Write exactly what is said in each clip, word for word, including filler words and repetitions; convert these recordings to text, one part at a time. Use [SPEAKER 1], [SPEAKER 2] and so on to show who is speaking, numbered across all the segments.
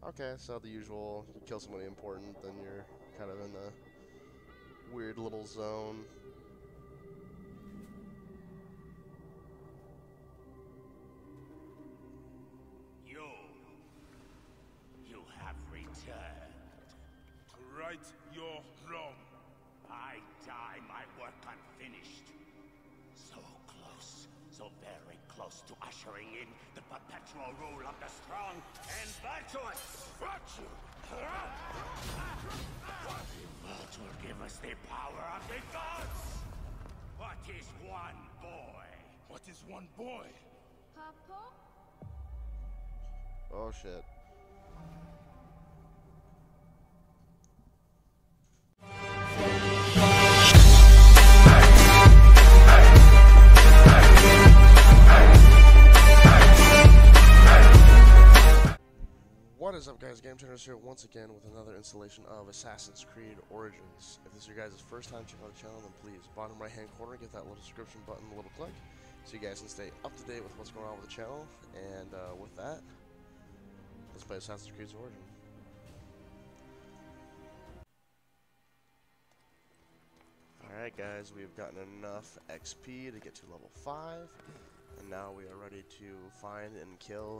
[SPEAKER 1] Okay, so the usual, you kill somebody important, then you're kind of in a weird little zone.
[SPEAKER 2] You... You have returned.
[SPEAKER 3] Right your wrong.
[SPEAKER 2] I die my work unfinished. So close, so very close to ushering in the perpetual rule of the strong and virtuous. Virtue! What will give us the power of the gods? What is one boy?
[SPEAKER 3] What is one boy?
[SPEAKER 4] Papa?
[SPEAKER 1] Oh shit. What is up, guys? Game Changers here once again with another installation of Assassin's Creed Origins. If this is your guys' first time checking out the channel, then please, bottom right hand corner, get that little subscription button, a little click, so you guys can stay up to date with what's going on with the channel. And uh, with that, let's play Assassin's Creed Origins. Alright guys, we've gotten enough X P to get to level five, and now we are ready to find and kill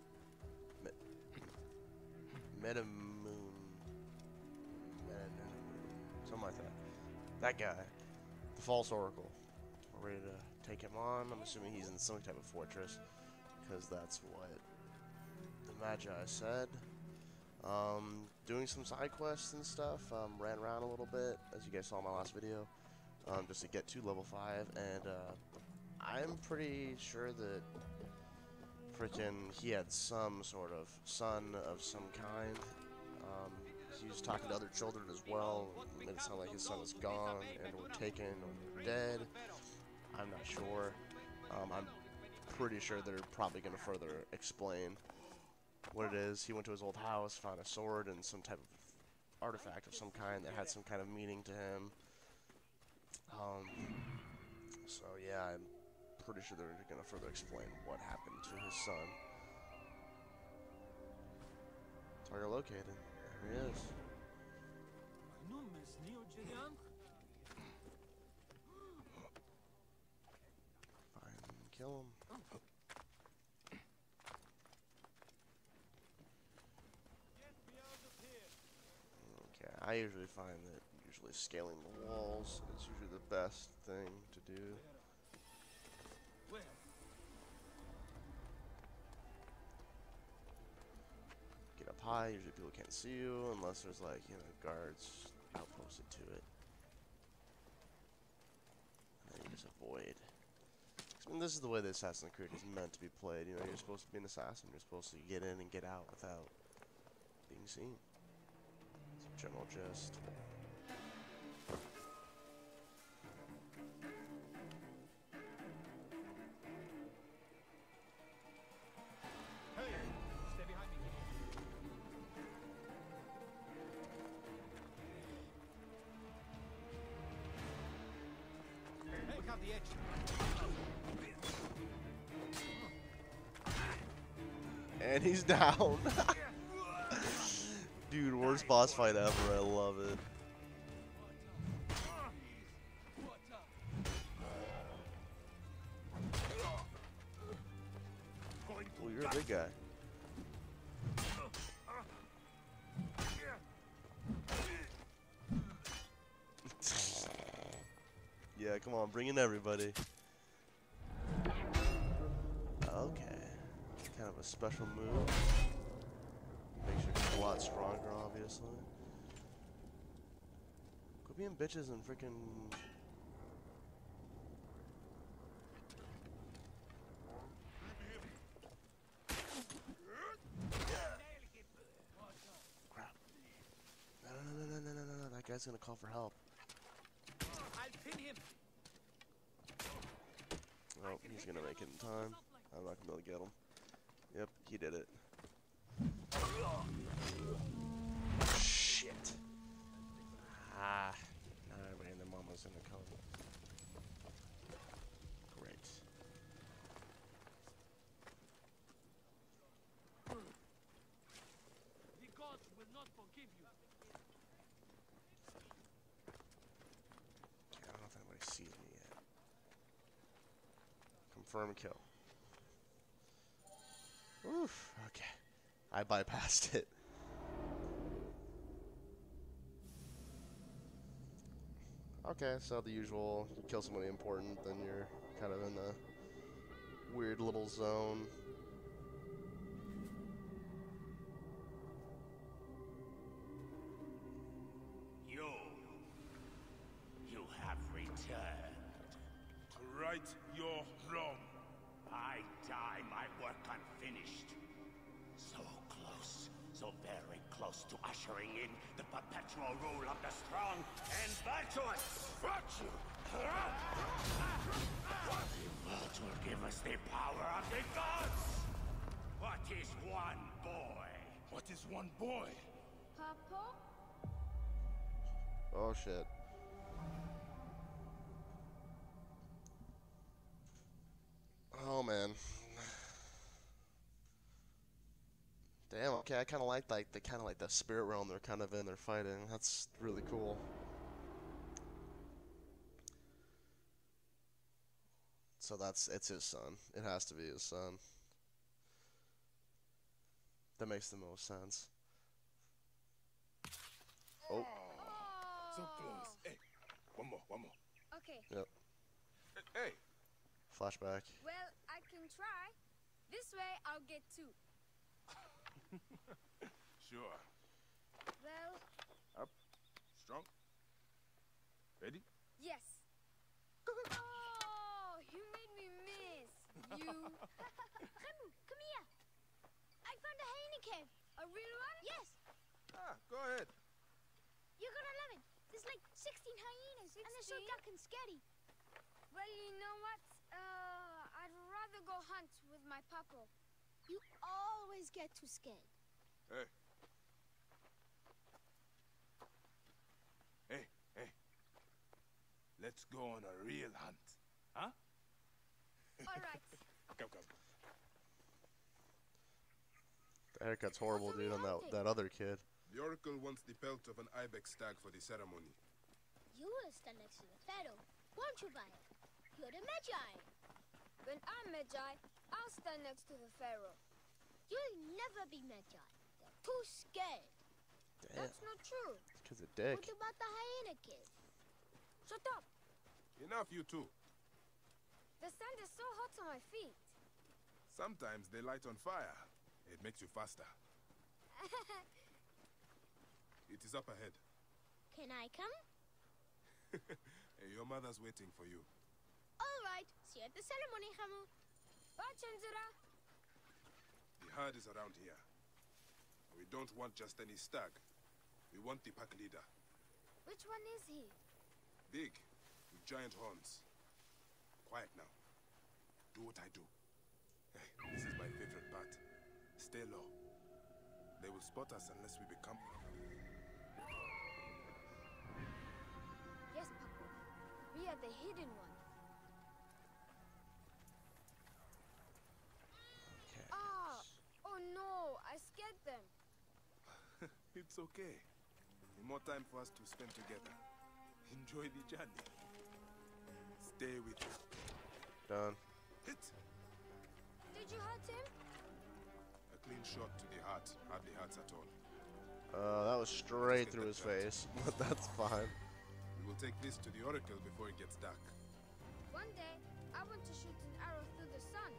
[SPEAKER 1] Metamoon, something like that. That guy, the False Oracle. We're ready to take him on. I'm assuming he's in some type of fortress, because that's what the Magi said. Um, doing some side quests and stuff. Um, ran around a little bit, as you guys saw in my last video, um, just to get to level five. And uh, I'm pretty sure that freaking he had some sort of son of some kind. Um, he was talking to other children as well. Made it sound like his son is gone and or taken or dead. I'm not sure. Um, I'm pretty sure they're probably going to further explain what it is. He went to his old house, found a sword and some type of artifact of some kind that had some kind of meaning to him. Um, so yeah, I'm pretty sure they're going to further explain what happened to his son. That's where you're located. There he is. Find him, kill him. Okay, I usually find that usually scaling the walls is usually the best thing to do. Get up high, usually people can't see you unless there's like, you know, guards outposted to it. And then you just avoid. I mean, this is the way the Assassin's Creed is meant to be played. You know, you're supposed to be an assassin. You're supposed to get in and get out without being seen. It's a general gist. And he's down. Dude, worst boss fight ever. I love it. Oh, you're a big guy. Yeah, come on, bring in everybody. Okay. Kind of a special move. Makes you a lot stronger, obviously. Quit being bitches and freaking. Crap. No, no, no, no, no, no, no, no. That guy's gonna call for help.
[SPEAKER 2] I'll pin him.
[SPEAKER 1] Well, he's gonna make it in time. I'm not gonna be able to get him. Yep, he did it. Shit. Ah, now everybody and their mama's gonna come. Great. Confirm kill. Oof. Okay. I bypassed it. Okay, so the usual, you kill somebody important, then you're kind of in a weird little zone.
[SPEAKER 2] You, you have returned.
[SPEAKER 3] To right your wrong.
[SPEAKER 2] I die my work unfinished. So close, so very close to ushering in the perpetual rule of the strong and virtuous. Virtue! What will give us the power of the gods? What is one boy?
[SPEAKER 3] What is one boy?
[SPEAKER 4] Papa?
[SPEAKER 1] Oh shit. Oh man. Damn, okay, I kinda like like the kinda like the spirit realm they're kind of in, they're fighting. That's really cool. So that's it's his son. It has to be his son. That makes the most sense. Oh.
[SPEAKER 3] So close. Hey, one more, one more.
[SPEAKER 4] Okay,
[SPEAKER 1] Yep.
[SPEAKER 3] Hey,
[SPEAKER 1] Flashback.
[SPEAKER 4] well, I can try. This way, I'll get two.
[SPEAKER 3] sure.
[SPEAKER 4] Well,
[SPEAKER 3] Up, strong. Ready?
[SPEAKER 4] yes. Oh, you made me miss. You.
[SPEAKER 5] Remu, come here. I found a hyena cave.
[SPEAKER 4] A real one?
[SPEAKER 5] Yes,
[SPEAKER 3] Ah, go ahead.
[SPEAKER 5] you're gonna love it. There's like sixteen hyenas, and they're so
[SPEAKER 4] sixteen?
[SPEAKER 5] dark and scary.
[SPEAKER 4] Well, you know what? Uh, I'd rather go hunt with my papa.
[SPEAKER 5] You always get too scared.
[SPEAKER 3] Hey. Hey, hey. Let's go on a real hunt. Huh?
[SPEAKER 4] All right.
[SPEAKER 3] Come, come.
[SPEAKER 1] The haircut's horrible, dude, on that that other kid.
[SPEAKER 6] The Oracle wants the pelt of an ibex stag for the ceremony.
[SPEAKER 5] You will stand next to the pharaoh, won't you, Vaya? You're the Magi.
[SPEAKER 4] When I'm Magi, I'll stand next to the pharaoh.
[SPEAKER 5] You'll never be Magi. They're too scared.
[SPEAKER 1] Damn.
[SPEAKER 4] That's not true.
[SPEAKER 1] Kid's a dick.
[SPEAKER 5] What about the hyena cave?
[SPEAKER 4] Shut up.
[SPEAKER 6] Enough, you two.
[SPEAKER 4] The sand is so hot on my feet.
[SPEAKER 6] Sometimes they light on fire. It makes you faster. It is up ahead.
[SPEAKER 5] Can I come?
[SPEAKER 6] Hey, your mother's waiting for you.
[SPEAKER 5] All right. See you at the ceremony, Remu.
[SPEAKER 4] Bye, Chenzura.
[SPEAKER 6] The herd is around here. We don't want just any stag. We want the pack leader.
[SPEAKER 4] Which one is he?
[SPEAKER 6] Big, with giant horns. Quiet now. Do what I do. Hey, this is my favorite part. Stay low. They will spot us unless we become...
[SPEAKER 4] Yes, Papa. We are the hidden one.
[SPEAKER 1] Okay.
[SPEAKER 4] Ah! Oh no! I scared them.
[SPEAKER 6] It's okay. More time for us to spend together. Enjoy the journey. Stay with you.
[SPEAKER 1] Done.
[SPEAKER 6] Hit!
[SPEAKER 4] Did you hurt him?
[SPEAKER 6] A clean shot to the heart. Hardly hurts at all.
[SPEAKER 1] Uh, that was straight through his face, but that's fine.
[SPEAKER 6] We will take this to the Oracle before it gets dark.
[SPEAKER 4] One day, I want to shoot an arrow through the sun.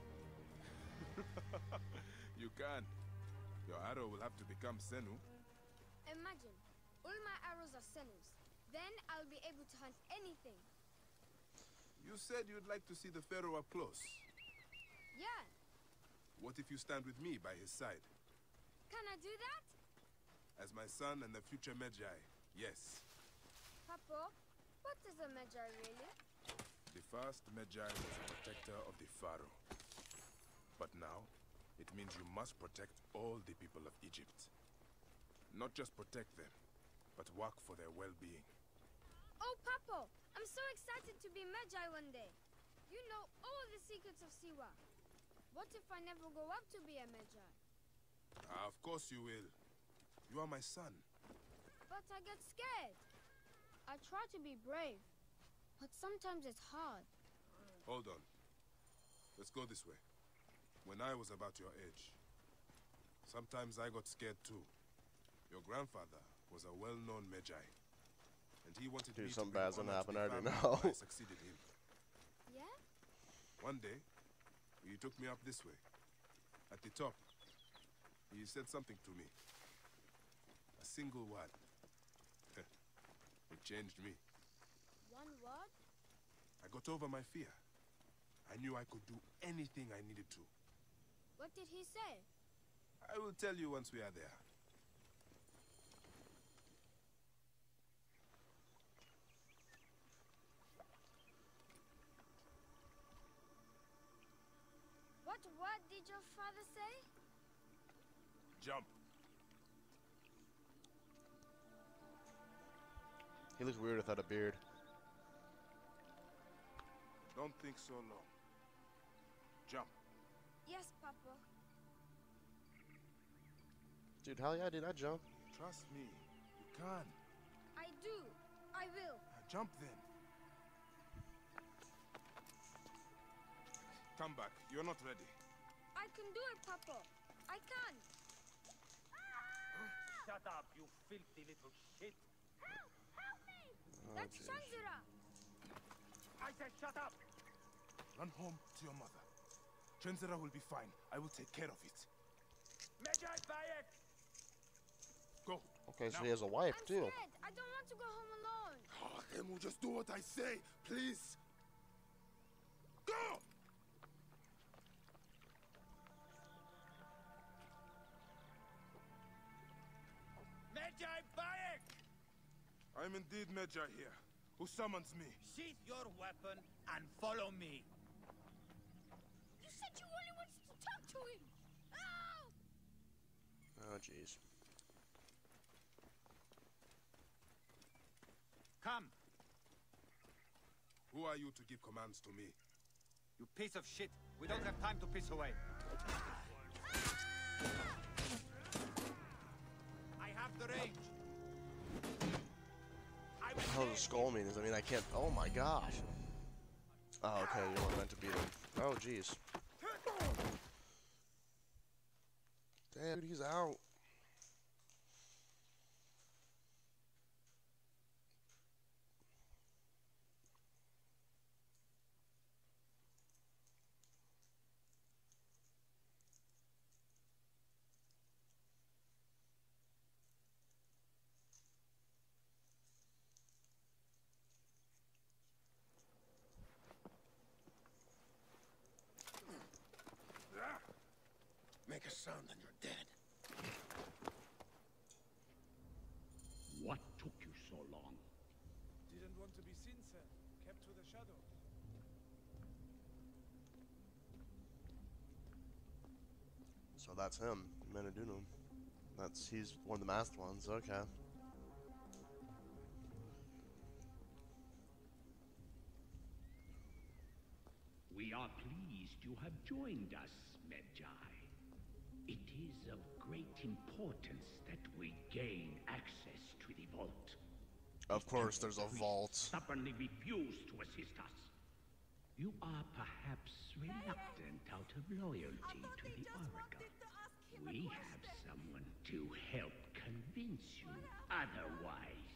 [SPEAKER 6] You can. Your arrow will have to become Senu.
[SPEAKER 4] Imagine, all my arrows are senus. Then I'll be able to hunt anything.
[SPEAKER 6] You said you'd like to see the Pharaoh up close.
[SPEAKER 4] Yeah,
[SPEAKER 6] What if you stand with me by his side?
[SPEAKER 4] can I do that?
[SPEAKER 6] As my son and the future Magi, yes.
[SPEAKER 4] Papa, what is a Magi really?
[SPEAKER 6] The first Magi was a protector of the Pharaoh. But now, it means you must protect all the people of Egypt. Not just protect them, but work for their well-being.
[SPEAKER 4] Oh, Papa, I'm so excited to be Magi one day. You know all the secrets of Siwa. What if I never go up to be a Magi?
[SPEAKER 6] Ah, of course you will. You are my son.
[SPEAKER 4] But I get scared. I try to be brave, but sometimes it's hard.
[SPEAKER 6] Hold on. Let's go this way. When I was about your age, sometimes I got scared too. Your grandfather was a well-known Magi, and he wanted
[SPEAKER 1] Dude,
[SPEAKER 6] me
[SPEAKER 1] something
[SPEAKER 6] to bring
[SPEAKER 1] bad's gonna
[SPEAKER 6] honor
[SPEAKER 1] happen,
[SPEAKER 6] to
[SPEAKER 1] I
[SPEAKER 6] the
[SPEAKER 1] already
[SPEAKER 6] family
[SPEAKER 1] know.
[SPEAKER 6] when I succeeded him.
[SPEAKER 4] Yeah?
[SPEAKER 6] One day, he took me up this way. At the top, he said something to me. A single word. It changed me.
[SPEAKER 4] One word?
[SPEAKER 6] I got over my fear. I knew I could do anything I needed to.
[SPEAKER 4] What did he say?
[SPEAKER 6] I will tell you once we are there.
[SPEAKER 4] What word did your father say?
[SPEAKER 6] Jump.
[SPEAKER 1] He looks weird without a beard.
[SPEAKER 6] Don't think so long. Jump.
[SPEAKER 4] Yes, Papa.
[SPEAKER 1] Dude, hell yeah, dude, I jump.
[SPEAKER 6] Trust me. You can.
[SPEAKER 4] I do. I will.
[SPEAKER 6] Now jump then. Come back. You're not ready.
[SPEAKER 4] I can do it, Papa. I can.
[SPEAKER 2] Shut up, you filthy little shit!
[SPEAKER 4] Help! Help me!
[SPEAKER 1] Oh,
[SPEAKER 4] That's
[SPEAKER 1] jeez.
[SPEAKER 4] Shanzira.
[SPEAKER 2] I said shut up!
[SPEAKER 6] Run home to your mother. Trenzera will be fine. I will take care of it.
[SPEAKER 2] Medjay Bayek!
[SPEAKER 6] Go.
[SPEAKER 1] Okay, so
[SPEAKER 6] Now.
[SPEAKER 1] he has a wife,
[SPEAKER 4] I'm
[SPEAKER 1] too.
[SPEAKER 4] scared. I don't want to go home alone.
[SPEAKER 6] Oh, Remu, just do what I say, please. Go!
[SPEAKER 2] Medjay Bayek!
[SPEAKER 6] I'm indeed Medjay here. Who summons me?
[SPEAKER 2] Sheath your weapon and follow me.
[SPEAKER 5] You said you only wanted to talk to him. Help!
[SPEAKER 1] Oh, jeez.
[SPEAKER 2] Come,
[SPEAKER 6] Who are you to give commands to me?
[SPEAKER 2] you piece of shit. We don't have time to piss away. I have the range. I will
[SPEAKER 1] What the hell does skull mean? Is I mean I can't. Oh my gosh. Oh, okay, you weren't meant to beat him. Oh, jeez. Damn, dude, he's out.
[SPEAKER 3] Make a sound and you're dead.
[SPEAKER 7] What took you so long?
[SPEAKER 8] Didn't want to be seen, sir. Kept to the shadows.
[SPEAKER 1] So that's him, Menadunum. That's he's one of the masked ones. Okay.
[SPEAKER 7] We are pleased you have joined us, Medjay. It is of great importance that we gain access to the vault.
[SPEAKER 1] Of course, there's a
[SPEAKER 7] We
[SPEAKER 1] vault.
[SPEAKER 7] stubbornly refuse to assist us. You are perhaps reluctant out of loyalty to the Oracle. We have someone to help convince you otherwise.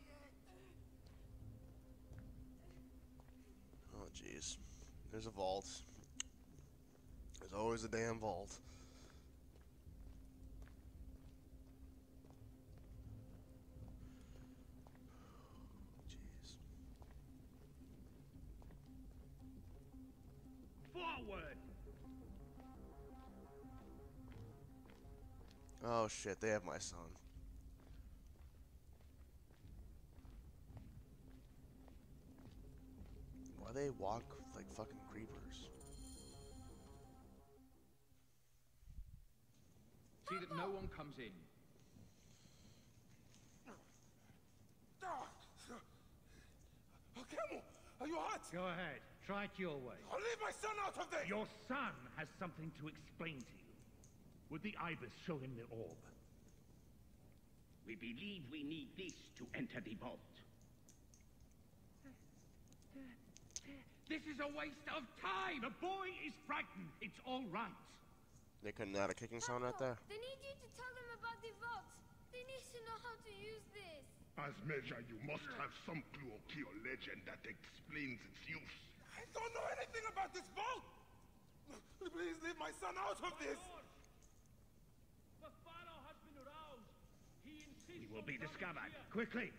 [SPEAKER 1] Oh, jeez. There's a vault. There's always a damn vault. Jeez.
[SPEAKER 7] Forward!
[SPEAKER 1] Oh shit, they have my son. Why they walk like fucking creepers?
[SPEAKER 9] See that no one comes in.
[SPEAKER 3] Oh, Camel, are you hurt?
[SPEAKER 10] Go ahead. Try it your way.
[SPEAKER 3] I'll leave my son out of there!
[SPEAKER 10] Your son has something to explain to you. Would the Ibis show him the orb?
[SPEAKER 7] We believe we need this to enter the vault.
[SPEAKER 10] This is a waste of time! The boy is frightened. It's all right.
[SPEAKER 1] They couldn't add a kicking sound right there.
[SPEAKER 4] They need you to tell them about the vault. They need to know how to use this.
[SPEAKER 11] As Medjay, you must have some clue or key or legend that explains its use.
[SPEAKER 6] I don't know anything about this vault! Please leave my son out of this!
[SPEAKER 10] The Pharaoh has been aroused. He insists he will be discovered. Quickly!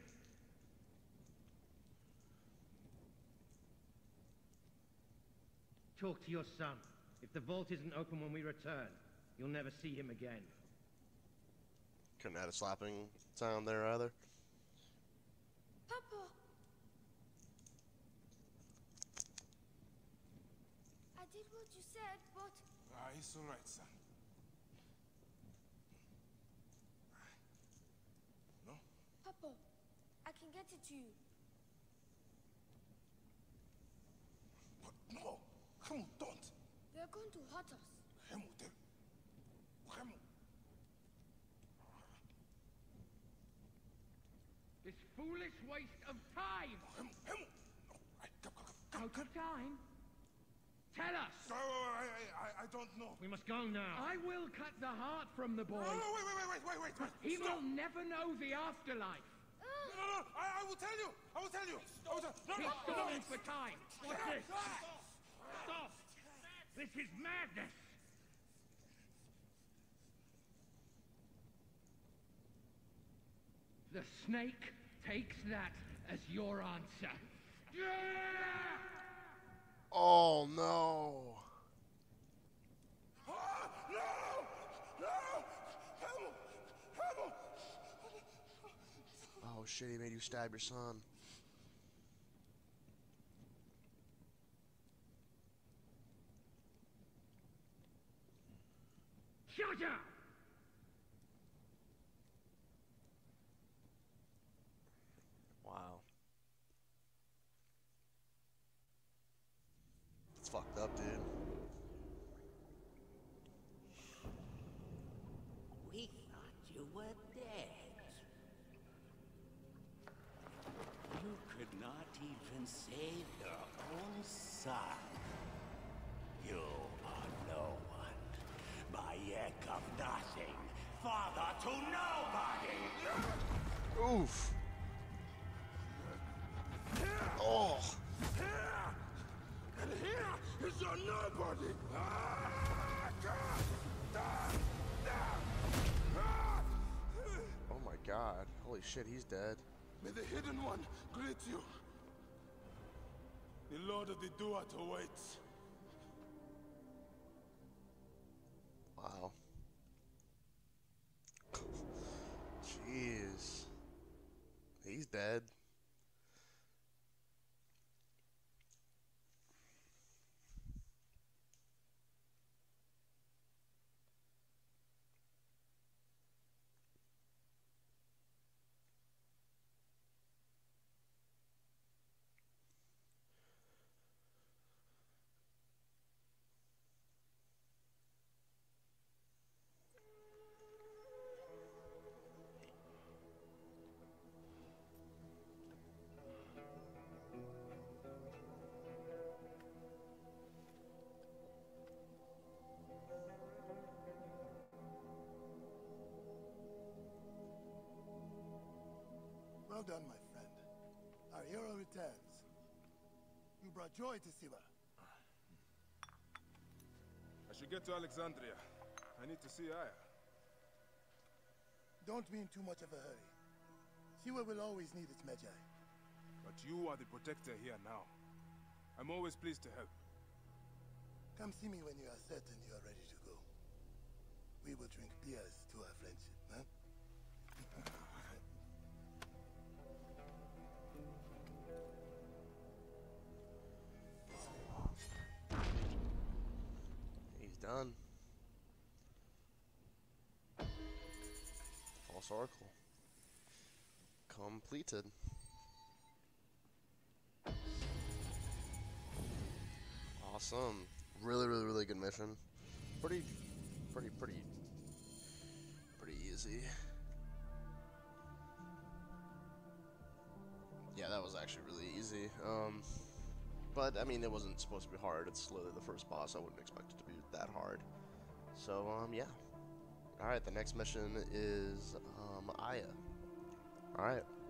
[SPEAKER 12] Talk to your son. If the vault isn't open when we return, you'll never see him again.
[SPEAKER 1] Couldn't add a slapping sound there either.
[SPEAKER 4] Papa! I did what you said, but...
[SPEAKER 6] Ah, it's all right, son. No?
[SPEAKER 4] Papa, I can get it to you.
[SPEAKER 6] What? No! Hemu, don't!
[SPEAKER 4] They're going to hurt us.
[SPEAKER 6] Hemu, they... Hemu!
[SPEAKER 10] This foolish waste of time!
[SPEAKER 6] Hemu, Hemu! No, I... Come, come, come,
[SPEAKER 10] Out of time? Tell us!
[SPEAKER 6] No, I, I, I don't know.
[SPEAKER 12] We must go now.
[SPEAKER 10] I will cut the heart from the boy.
[SPEAKER 6] No, no, wait, wait, wait, wait, wait, wait, wait.
[SPEAKER 10] He
[SPEAKER 6] Stop.
[SPEAKER 10] will never know the afterlife.
[SPEAKER 6] No, no, no, I, I will tell you. I will tell you. I will tell no,
[SPEAKER 10] He's
[SPEAKER 6] no, no.
[SPEAKER 10] stalling for time. What's this?
[SPEAKER 6] Stop.
[SPEAKER 10] This is madness. The snake takes that as your answer.
[SPEAKER 1] Oh no!
[SPEAKER 6] Ah, no! No! Hemu! Hemu!
[SPEAKER 1] Oh shit, he made you stab your son.
[SPEAKER 10] Shut up!
[SPEAKER 1] Wow. It's fucked up, dude.
[SPEAKER 2] We thought you were dead. You could not even save your own son. You are no one. Bayek of nothing. Father to nobody.
[SPEAKER 1] Oof. Oh.
[SPEAKER 6] And here is your nobody.
[SPEAKER 1] Oh my god. Holy shit, he's dead.
[SPEAKER 6] May the Hidden One greet you. The Lord of the Duat awaits.
[SPEAKER 1] Wow. Jeez. He's dead.
[SPEAKER 13] Well done, my friend. Our hero returns. You brought joy to Siwa.
[SPEAKER 6] I should get to Alexandria. I need to see Aya.
[SPEAKER 13] Don't be in too much of a hurry. Siwa will always need its Medjay.
[SPEAKER 6] But you are the protector here now. I'm always pleased to help.
[SPEAKER 13] Come see me when you are certain you are ready to go. We will drink beers to our friendship, huh?
[SPEAKER 1] He's done. False Oracle. Completed. Awesome. Really, really, really good mission. Pretty, pretty, pretty, pretty easy. Yeah, that was actually really easy. Um, But, I mean, it wasn't supposed to be hard. It's literally the first boss. I wouldn't expect it to be that hard. So, um, yeah. Alright, the next mission is, um, Aya. Alright.